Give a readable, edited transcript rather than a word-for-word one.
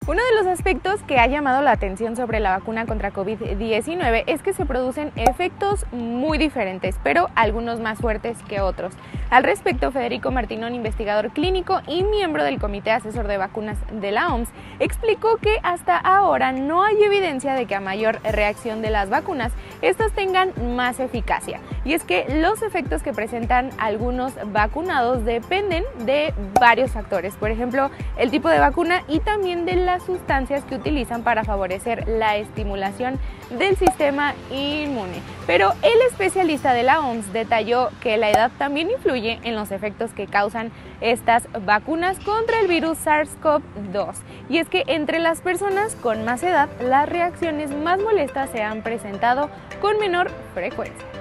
Uno de los aspectos que ha llamado la atención sobre la vacuna contra COVID-19 es que se producen efectos muy diferentes, pero algunos más fuertes que otros. Al respecto, Federico Martinón, investigador clínico y miembro del Comité Asesor de Vacunas de la OMS, explicó que hasta ahora no hay evidencia de que a mayor reacción de las vacunas, estas tengan más eficacia. Y es que los efectos que presentan algunos vacunados dependen de varios factores, por ejemplo, el tipo de vacuna y también de las sustancias que utilizan para favorecer la estimulación del sistema inmune. Pero el especialista de la OMS detalló que la edad también influye en los efectos que causan estas vacunas contra el virus SARS-CoV-2. Y es que entre las personas con más edad, las reacciones más molestas se han presentado con menor frecuencia.